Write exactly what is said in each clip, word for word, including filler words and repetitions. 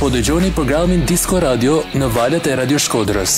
Po dëgjoni programin Disco Radio në valët e Radio Shkodrës.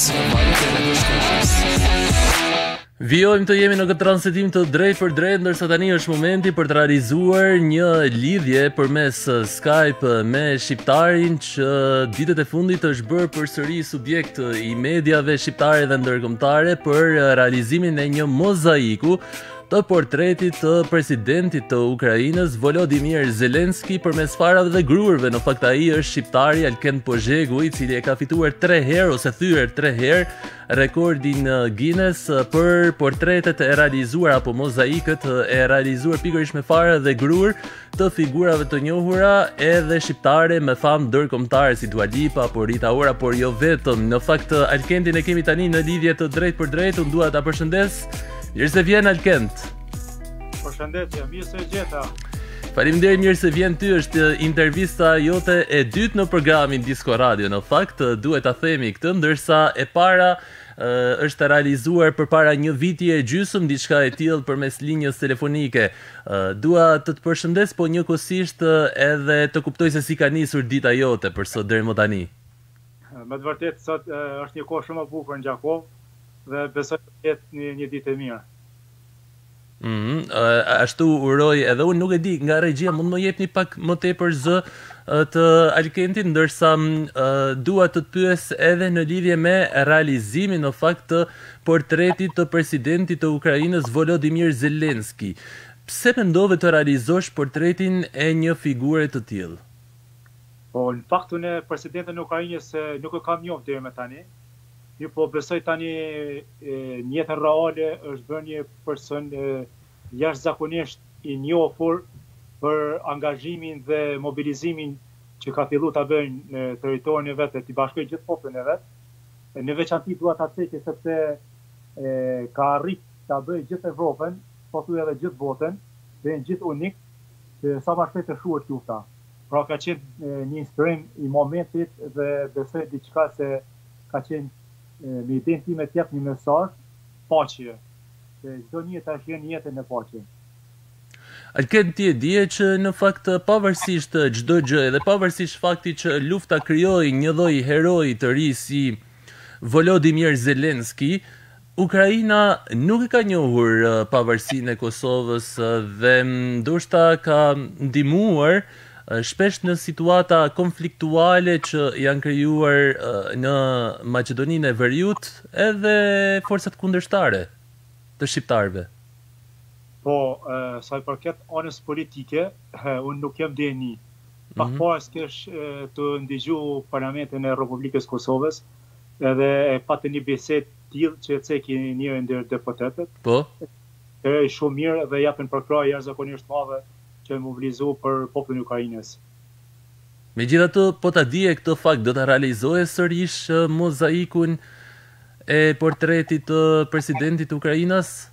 Vijojmë të jemi në këtë transmetim të drejt për drejt, ndërsa tani është momenti për të realizuar një lidhje përmes Skype me shqiptarin që ditët e fundit është bërë përsëri subjekt i mediave shqiptare dhe ndërkombëtare për realizimin e një mozaiku të portretit të presidentit të Ukrainës Volodymyr Zelensky përmes farave dhe gruerve. Në fakt ai është shqiptari Alken Pozhegu, i cili e ka fituar tre herë ose thyer tre herë rekordin Guinness për portretet e realizuar apo mozaikët e realizuar pikërisht me fara dhe gruer të figurave të njohura edhe shqiptare me famë ndërkombëtare si Dua Lipa apo Rita Ora, por jo vetëm. Në fakt Alkentin e kemi tani në lidhje të drejtë për drejtë. Unë dua ta përshëndes. Mirë se vjen Alkent. Përshëndetje, mirë se gjeta. Faleminderit, mirë se vjen ty. Është intervista jote e dytë në programin Disco Radio. Në fakt duhet ta themi këtë, ndërsa e para uh, është realizuar përpara një viti e gjysmë, diçka e tillë përmes linjës telefonike. Uh, dua të të përshëndes, po njëkohësisht uh, edhe të kuptoj se si ka nisur dita jote për sot deri më tani. Me të vërtetë sot uh, është një kohë shumë e bukur në Gjakov dhe besoj të jetë një, një ditë e mirë. Mm -hmm. uh, ashtu uroj edhe unë, nuk e di, nga regjia mund më jepni pak më tepër zë uh, të Alkentit, ndërsa uh, dua të të pyes edhe në lidhje me realizimin në fakt të portretit të presidentit të Ukrainës Volodymyr Zelensky. Pse mendove të realizosh portretin e një figure të tillë? Po, në fakt unë presidentin e Ukrainës nuk e kam njohur deri më tani. Ju po besoj tani në jetën reale është bërë një person jashtëzakonisht i njohur për angazhimin dhe mobilizimin që ka filluar ta bëjë në territorin e vet, të bashkojë gjithë popullin e vet. Në veçanti dua ta thekë sepse e, ka arrit ta bëjë gjithë Evropën, po thuaj edhe gjithë botën, dhe në gjithë unik që sa më shpejt të shuhet lufta. Pra ka qenë një inspirim i momentit dhe besoj diçka se ka qenë me idenë time të jap një mesazh paqe, se çdo një tash jenë jetën e paqe. Alken, ti e dije që në fakt pavarësisht çdo gjë dhe pavarësisht faktit që lufta krijoi një lloj heroi të ri si Volodymyr Zelensky, Ukraina nuk e ka njohur pavarësinë e Kosovës dhe ndoshta ka ndihmuar shpesh në situata konfliktuale që janë krijuar në Maqedoninë e Veriut edhe forcat kundërshtare të shqiptarëve. Po, uh, sa i përket anës politike, uh, unë nuk jam deni. Pak mm -hmm. pas kesh uh, të ndëgju Parlamentin e Republikës Kosovës edhe e patë një bisedë tillë që e ceki njëri ndër deputetët. Po. E shumë mirë dhe japin përkrahje jashtëzakonisht madhe që e mobilizu për popullin e Ukrainës. Megjithatë, po ta dije këtë fakt, do ta realizoje sërish uh, mozaikun e portretit të presidentit të Ukrainës?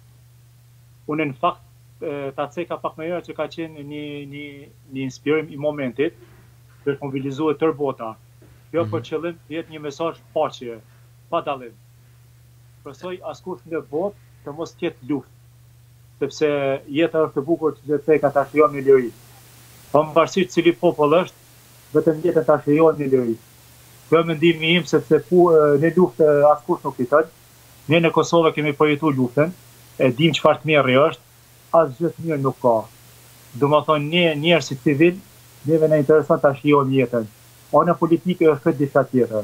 Unë në fakt e, ta ceka pak më herë që ka qenë një një një inspirim i momentit për të mobilizuar tërë bota. Jo për qëllim të jetë një mesazh paqe, pa dallim. Përsoj askush në botë të mos ketë luftë, sepse jeta është e bukur që të ka ta shijon në liri. Pavarësisht cili popull është, vetëm jetën ta shijon në liri. Kjo mendimi im, sepse pu, në luftë askush nuk fiton. Ne në Kosovë kemi përjetuar luftën, e dim çfarë të mirë është, asgjë të mirë nuk ka. Domethënë ne njerëz si civil, neve na intereson ta shijojmë jetën. Ana politike është diçka tjetër.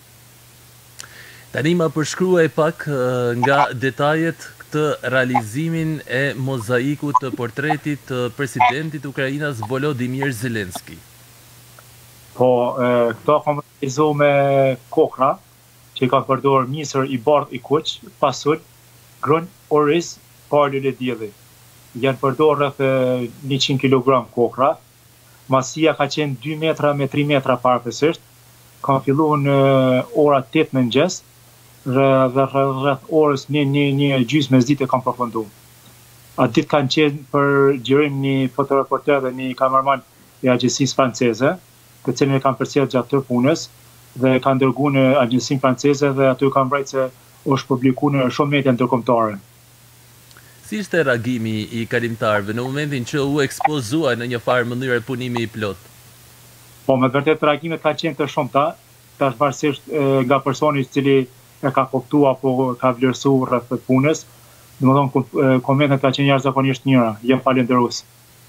Tani ma përshkruaj pak uh, nga detajet këtë realizimin e mozaikut të portretit të presidentit Ukrainës Volodymyr Zelensky. Po, e, këto kam realizuar me kokra, që ka përdorur misër i bardh i kuq, pasul, grën, oriz, palën e dielli. Janë përdorur rreth njëqind kilogram kokra. Masia ka qenë dy metra me tri metra parapesisht. Kam filluar në ora tetë mëngjes dhe rreth orës një një një gjysmë mesditë kam përfunduar. Atë ditë kanë qenë për gjirim një fotoreporter dhe një kameraman i agjencisë franceze, të cilin e kanë përcjell gjatë tërë punës dhe kanë dërguar në agjensinë franceze dhe aty kanë vrejtë se është publikuar në shumë media ndërkombëtare. Si ishte reagimi i kalimtarëve në momentin që u ekspozua në një farë mënyrë punimi i plot? Po, me të vërtet reagimet ka qenë të shumta, tash varësisht nga personi i cili e ka kuptuar apo ka vlerësuar rreth punës. Domethënë komentet ka qenë jashtëzakonisht mira, jam falënderues.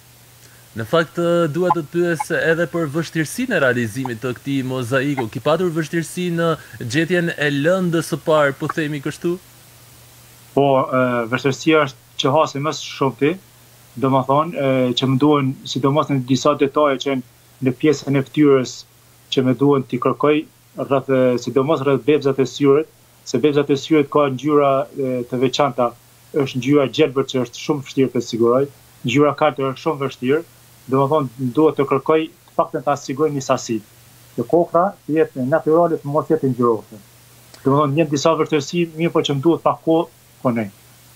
Në fakt, dua të të pyes edhe për vështirësinë e realizimit të këtij mozaiku. Ki patur vështirësi në gjetjen e lëndës së parë, po themi kështu? Po, vështirësia është që hasi më shumë ti, domethënë që më duhen, sidomos në disa detaje që në pjesën e fytyrës që më duhen t'i kërkoj rreth, sidomos rreth bebzat e syrit, se bebzat e syrit ka ngjyra të veçanta, është ngjyra gjelbër që është shumë vështirë të siguroj, ngjyra katër është shumë vështirë. Domethënë duhet të kërkoj të paktën ta siguroj një sasi. Që kokra të jetë natyrale, të mos jetë ngjyrose. Domethënë një disa vështirësi, mirë po që më duhet pak kohë, po ne.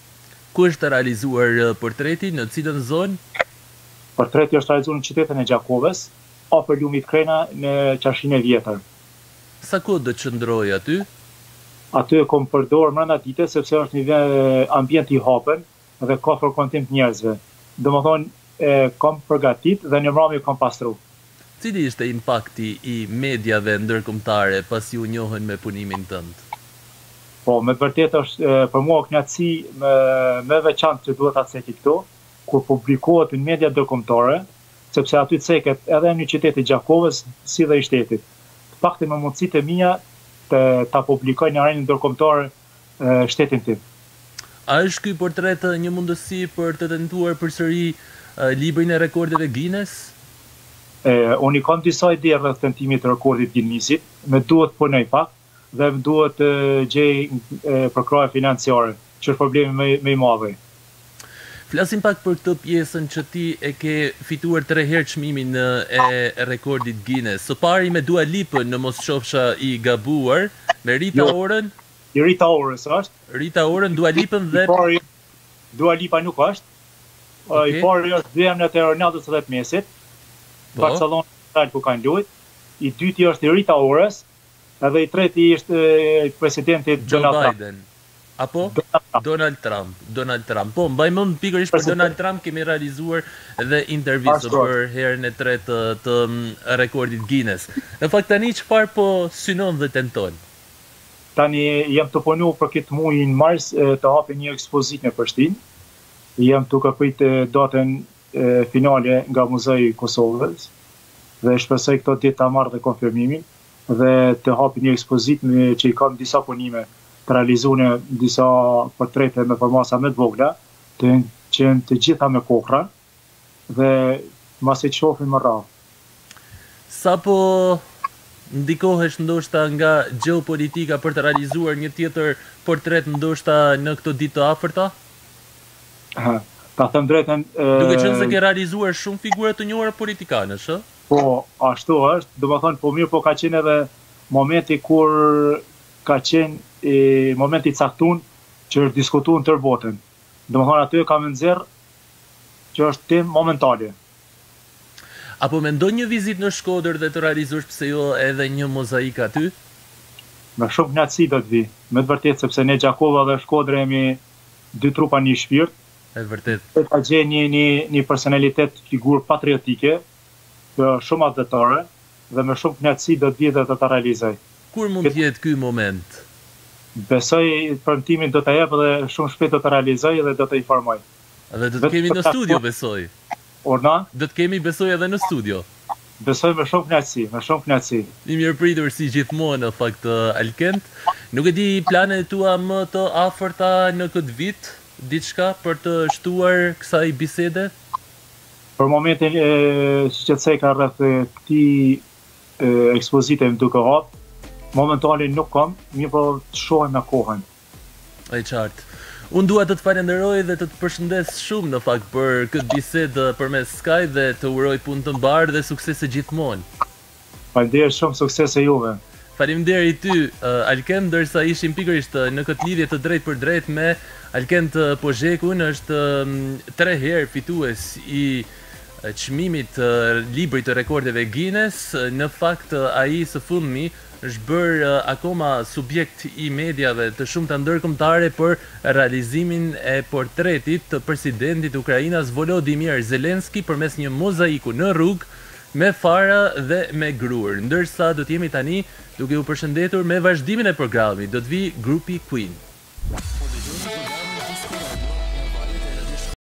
Ku është realizuar portreti, në cilën zonë? Portreti është realizuar në qytetin e Gjakovës, afër lumit Krena në Qashin e Vjetër. Sa kohë do të qëndroj aty? Aty e kom përdorur brenda ditës sepse është një ambient i hapur dhe ka frekuentim të njerëzve. Domethënë e kam përgatit dhe në mbrëmje kam pastru. Cili ishte impakti i mediave ndërkombëtare pasi u njohën me punimin tënd? Po, me të vërtetë është për mua kënaqësi më më veçantë që duhet ta cekë këtu, kur publikohet në media ndërkombëtare, sepse aty ceket edhe në qytetin e Gjakovës si dhe i shtetit. Të paktën me mundësitë e mia të ta publikoj në arenën ndërkombëtare shtetin tim. A është ky portret një mundësi për të tentuar përsëri librin e rekordeve Guinness? E, unë i kam disa ide rreth tentimit të rekordit Guinnessit, më duhet punoj pak dhe më duhet të gjej përkraje financiare, që është problemi më, më i madh. Flasim pak për këtë pjesën që ti e ke fituar tre herë çmimin e rekordit Guinness. Së pari me Dua Lipën, në mos qofsha i gabuar, me Rita jo, Orën. I Rita Orës është. Rita Orën, Dua Lipën dhe... I pari, Dua Lipa nuk është. Okay. I pari është dy emrat e Ronaldo së vetë mesit, po? Barcelona ku kanë luajt. I dyti është i Rita Orës, edhe i treti është presidenti Donald Biden. Apo? Donald Trump. Donald Trump. Po, mbaj mend pikërisht për Donald Trump kemi realizuar edhe intervistë për herën e tretë të, të rekordit Guinness. Në fakt tani çfarë po synon dhe tenton? Tani jam të punu për këtë muaj në mars të hapi një ekspozitë në Prishtinë. Jam të kërkujt datën finale nga Muzei i Kosovës dhe shpresoj këto ditë ta marrë dhe konfirmimin dhe të hapi një ekspozitë që i kam disa punime të realizuar disa portrete me formasa më të vogla, të qenë të gjitha me kokra dhe masi të shohim më radhë. Sa po ndikohesh ndoshta nga gjeopolitika për të realizuar një tjetër portret ndoshta në këto ditë të afërta? Ta them drejtën... Duke qenë se ke realizuar shumë figura të njohura politikanësh, ë? Po, ashtu është, do të thonë, po mirë, po ka qenë edhe momenti kur ka qenë e, momenti caktun që është diskutuar në tërë botën. Do të thonë aty kam nxjerr që është tim momentale. Apo mendon një vizitë në Shkodër dhe të realizosh pse jo edhe një mozaik aty? Me shumë kënaqësi do të vi, me të vërtetë sepse ne Gjakova dhe Shkodra jemi dy trupa një shpirt. E vërtet. E ka gjenë një, një, një personalitet figurë patriotike, shumë adhetare, dhe me shumë kënaqësi do të vi dhe të ta realizoj. Kur mund të jetë ky moment? Besoj premtimin do ta jap dhe shumë shpejt do ta realizoj dhe do të informoj. Dhe do të kemi në studio, besoj. Orna? Do të kemi, besoj, edhe në studio. Besoj me shumë kënaqësi, me shumë kënaqësi. I mirëpritur si gjithmonë në fakt Alkend. Nuk e di planet tua më të afërta në këtë vit, diçka për të shtuar kësaj bisede? Për momentin e, që të ceka rreth këtij ekspozite më duke hap, momentale nuk kam, mirë po të shohem me kohën. E qartë. Unë dua të të falenderoj dhe të të përshëndes shumë në fakt për këtë bisedë përmes Skype dhe të uroj punë të mbarë dhe suksese gjithmonë. Faleminderit shumë, suksese juve. Faleminderit ty, uh, Alkend, ndërsa ishim pikërisht në këtë lidhje të drejt për drejt me Alkend Pozhekun, është um, tre herë fitues i uh, çmimit uh, librit të rekordeve Guinness. Në fakt uh, ai së fundmi është bërë uh, akoma subjekt i mediave të shumta ndërkombëtare për realizimin e portretit të presidentit Ukrainas Volodymyr Zelensky përmes një mozaiku në rrugë me fara dhe me gruer. Ndërsa do të jemi tani duke u përshëndetur me vazhdimin e programit. Do të vi grupi Queen.